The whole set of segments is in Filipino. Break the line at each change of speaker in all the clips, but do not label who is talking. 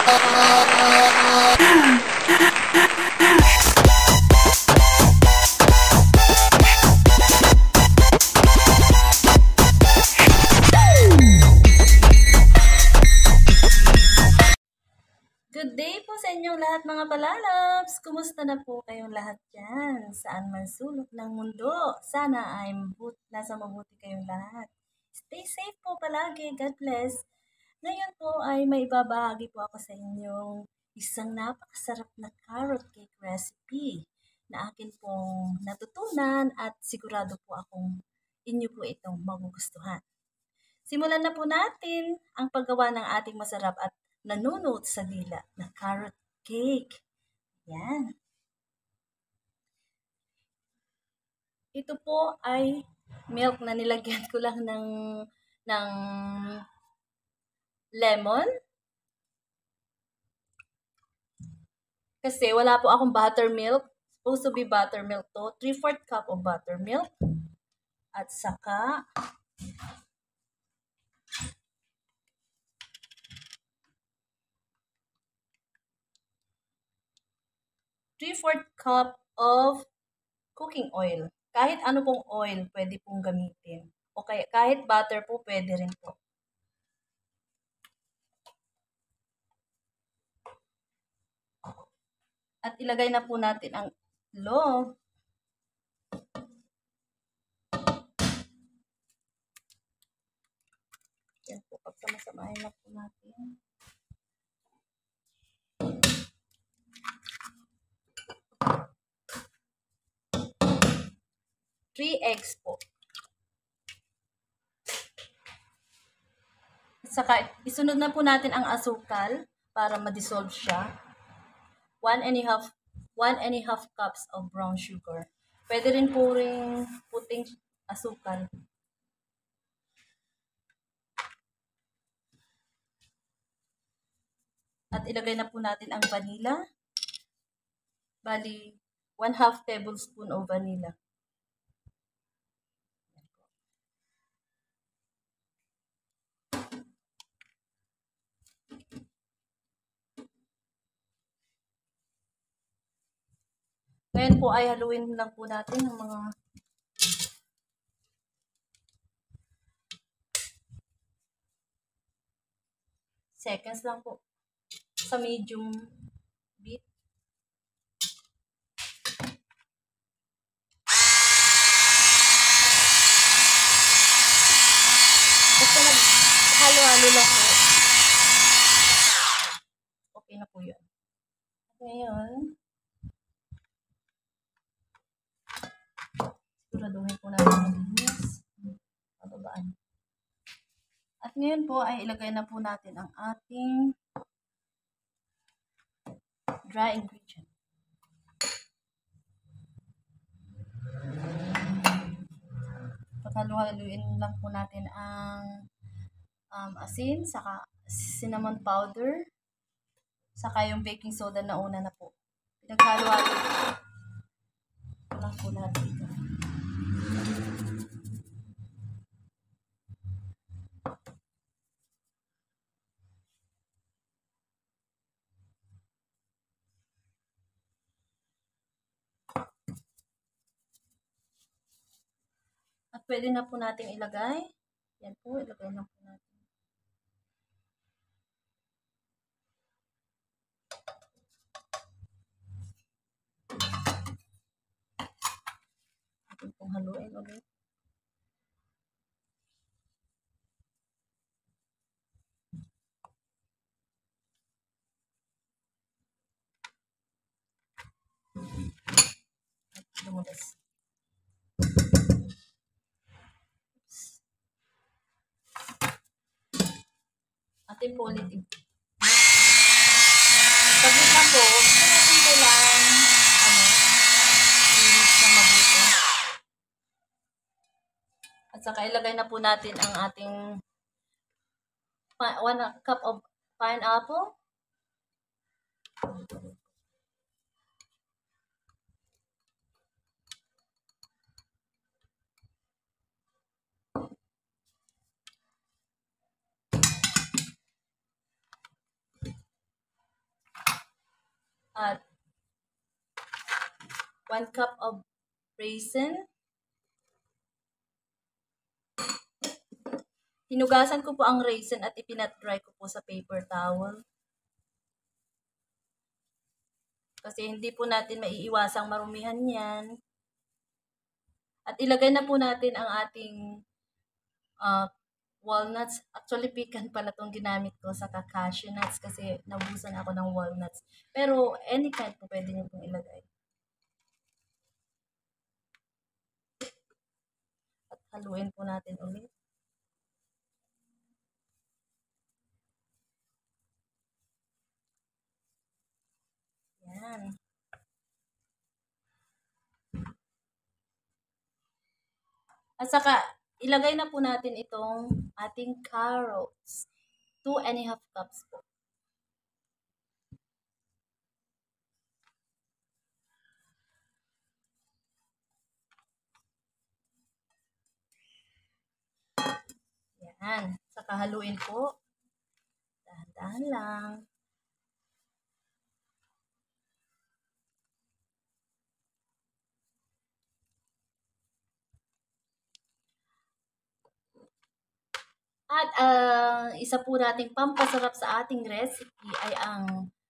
Good day po sa inyong lahat mga palalabs! Kumusta na po kayong lahat dyan? Saan man sulok ng mundo? Sana ay nasa mabuti kayong lahat. Stay safe po palagi. God bless. Ngayon po ay may ibabahagi po ako sa inyong isang napakasarap na carrot cake recipe na akin pong natutunan at sigurado po akong inyo po itong magugustuhan. Simulan na po natin ang paggawa ng ating masarap at nanunot sa dila na carrot cake. Yan. Ito po ay milk na nilagyan ko lang ng lemon. Kasi wala po akong buttermilk. Supposed to be buttermilk to. 3/4 cup of buttermilk. At saka 3/4 cup of cooking oil. Kahit ano pong oil, pwede pong gamitin. O kaya, kahit butter po, pwede rin po. At ilagay na po natin ang itlog. Yan po, pagkamasamahin na po natin. 3 eggs po. At saka, isunod na po natin ang asukal para ma-dissolve siya. 1 1/2 cups of brown sugar. Pwede rin po rin puting asukal. At ilagay na po natin ang vanilla. Bali, 1/2 tablespoon of vanilla. Ngayon po ay haluin lang po natin ng mga seconds lang po sa medium beat. Basta halo-halo lang po. Okay na po yun. Ngayon, siguraduhin po natin malinis. Pababaan. At ngayon po ay ilagay na po natin ang ating dry ingredient. Paghaluin lang po natin ang asin, saka cinnamon powder, saka yung baking soda na una na po. Pinaghalo-halo lang po natin ito. At pwede na po natin ilagay. Yan po, ilagay na po natin. Atin pong haluin ulit. At lumulas. Atin po ulit. Paglit na po, natin po lang linis na mabuti. At saka ilagay na po natin ang ating 1 cup of pineapple. At 1 cup of raisin. Hinugasan ko po ang raisin at ipinat-dry ko po sa paper towel. Kasi hindi po natin maiiwasang marumihan yan. At ilagay na po natin ang ating walnuts. Actually, pecan pala itong ginamit ko sa cashew nuts kasi nabusan ako ng walnuts. Pero any kind po pwede nyo pong ilagay. At haluin po natin ulit. Yan. At saka, ilagay na po natin itong ating carrots. 2½ cups po. Yan. Saka haluin po. Dahan-dahan lang. At isa po nating pampasarap sa ating recipe ay ang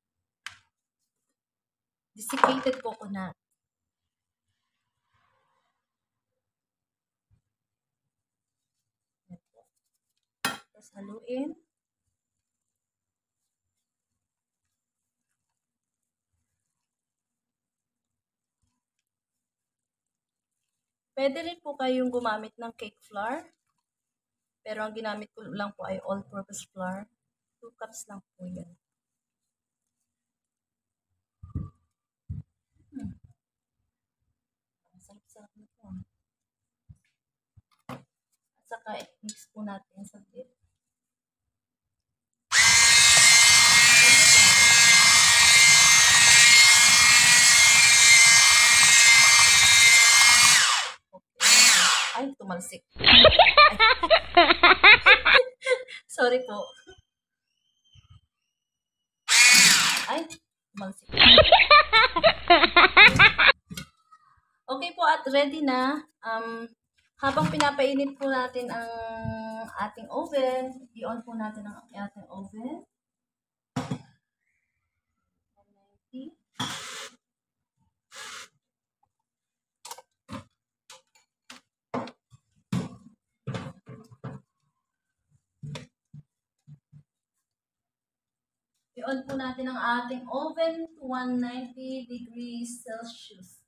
desicated coconut. Tapos haluin. Pwede rin po kayong gumamit ng cake flour. Pero ang ginamit ko lang po ay all-purpose flour. 2 cups lang po yan. Sarap-sarap na po. At saka mix po natin sa bit. Okay. Ay, tumalsik. Sorry po. Ay, tumalsik. Okay po at ready na. Habang pinapainit po natin ang ating oven, i-on po natin ang ating oven. 190. I-on po natin ang ating oven to 190 degrees Celsius.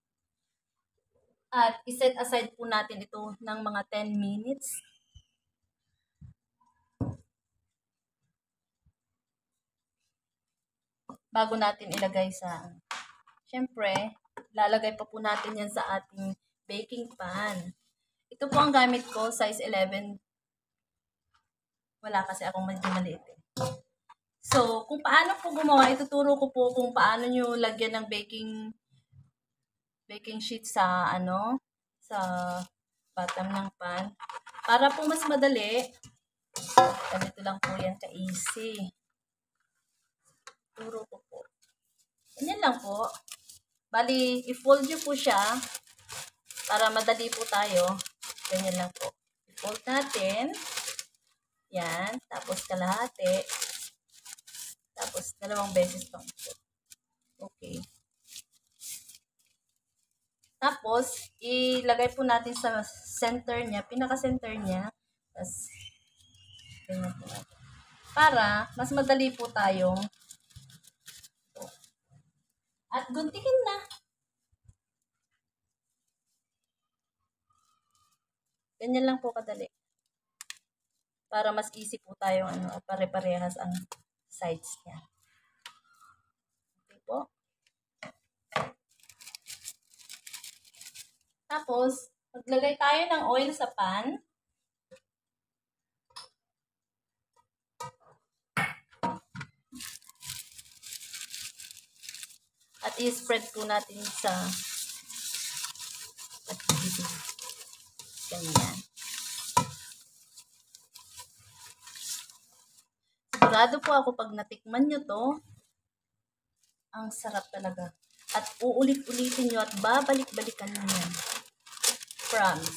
At iset aside po natin ito ng mga 10 minutes. Bago natin ilagay sa, syempre, lalagay pa po natin yan sa ating baking pan. Ito po ang gamit ko, size 11. Wala kasi akong medyo maliit eh. So, kung paano po gumawa, ituturo ko po kung paano nyo lagyan ng baking sheet sa sa bottom ng pan. Para po mas madali, ganito lang po yan ka-easy. Turo ko po. Ganyan lang po. Bali, i-fold nyo po siya para madali po tayo. Ganyan lang po. I-fold natin. Yan. Tapos kalahati. Tapos 2 beses pang fold. Okay. Tapos, ilagay po natin sa center niya, pinaka-center niya. Tapos, ganyan po natin. Para, mas madali po tayong at guntingin na. Ganyan lang po kadali. Para mas easy po tayong pare-parehas ang sides niya. Okay po. Tapos, maglagay tayo ng oil sa pan. At i-spread po natin sa ganyan. Sigurado po ako pag natikman nyo to, Ang sarap talaga. At uulit-ulitin nyo at babalik-balikan nyo yan. Promise.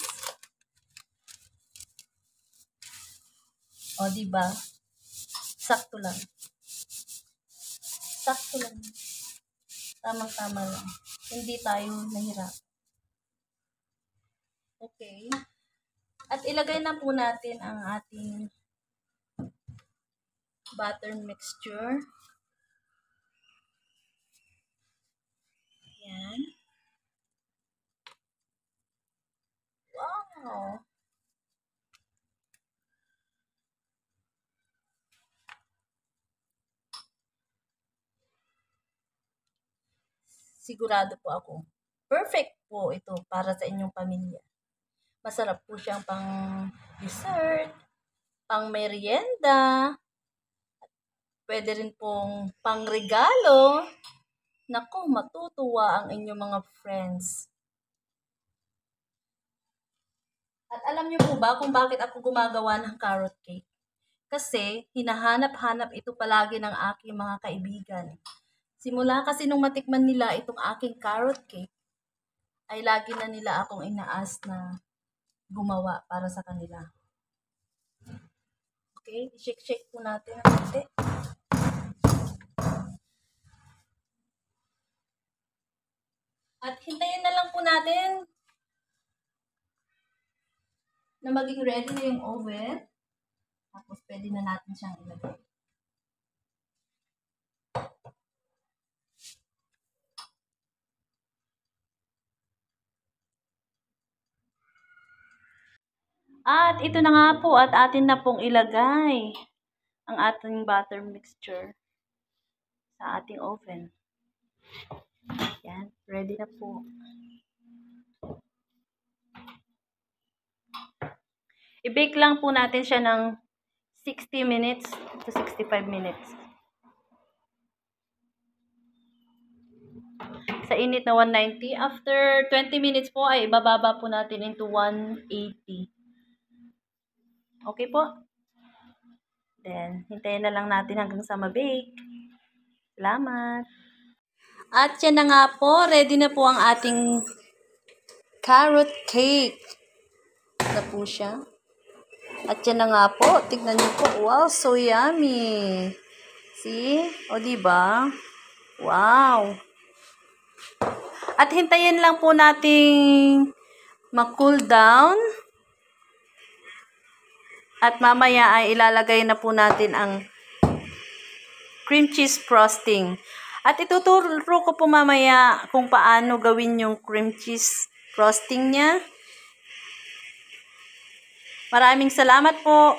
O, diba? Sakto lang. Sakto lang. Tamang-tama lang. Hindi tayo nahirap. Okay. At ilagay na po natin ang ating butter mixture. Yan. Wow! Sigurado po ako. Perfect po ito para sa inyong pamilya. Masarap po siyang pang dessert, pang merienda, pwede rin pong pang regalo. Naku, matutuwa ang inyong mga friends. At alam niyo po ba kung bakit ako gumagawa ng carrot cake? Kasi hinahanap-hanap ito palagi ng aking mga kaibigan. Simula kasi nung matikman nila itong aking carrot cake, ay lagi na nila akong inaas na gumawa para sa kanila. Okay, shake-shake po natin ang konti. At hintayin na lang po natin na maging ready na yung oven. Tapos pwede na natin siyang ilagay. At ito na nga po at atin na pong ilagay ang ating butter mixture sa ating oven. Yan, ready na po. I-bake lang po natin siya ng 60 minutes to 65 minutes. Sa init na 190. After 20 minutes po ay ibababa po natin into 180. Okay po? Then, hintayin na lang natin hanggang sa ma-bake. Salamat! At yan na nga po, ready na po ang ating carrot cake. Na po siya. At yan na nga po, tignan niyo po. Wow, so yummy! See? O, diba? Wow! At hintayin lang po nating ma-cool down. At mamaya ay ilalagay na po natin ang cream cheese frosting. At ituturo ko po mamaya kung paano gawin yung cream cheese frosting niya. Maraming salamat po.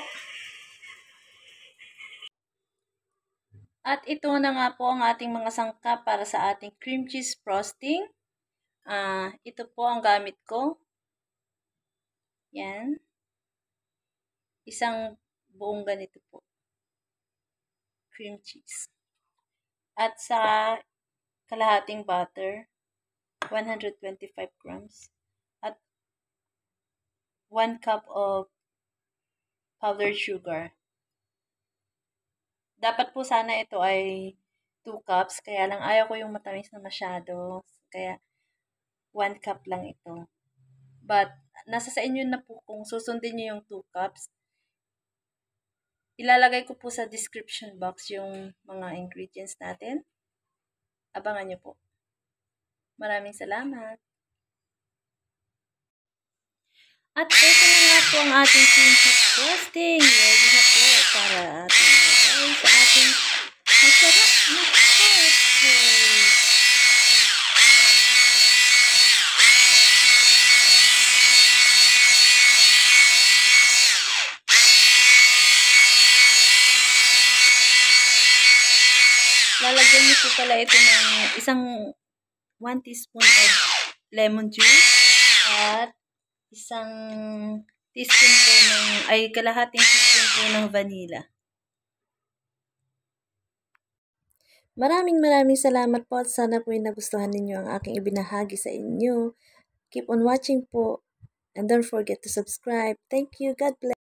At ito na nga po ang ating mga sangkap para sa ating cream cheese frosting. Ito po ang gamit ko. Yan. Isang buong ganito po. Cream cheese. At sa kalahating butter, 125 grams. At 1 cup of powdered sugar. Dapat po sana ito ay 2 cups. Kaya lang ayaw ko yung matamis na masyado. Kaya 1 cup lang ito. But nasa sa inyo na po kung susundin niyo yung 2 cups. Ilalagay ko po sa description box yung mga ingredients natin. Abangan niyo po. Maraming salamat. At ito na nga po ang ating cream cheese frosting. Ready na po para ating ilagay sa ating masarap na carrot cake. Lalagyan niyo po pala ito ng isang 1 teaspoon of lemon juice at isang teaspoon po kalahating teaspoon po ng vanilla. Maraming salamat po at sana po ay nagustuhan ninyo ang aking ibinahagi sa inyo. Keep on watching po and don't forget to subscribe. Thank you. God bless.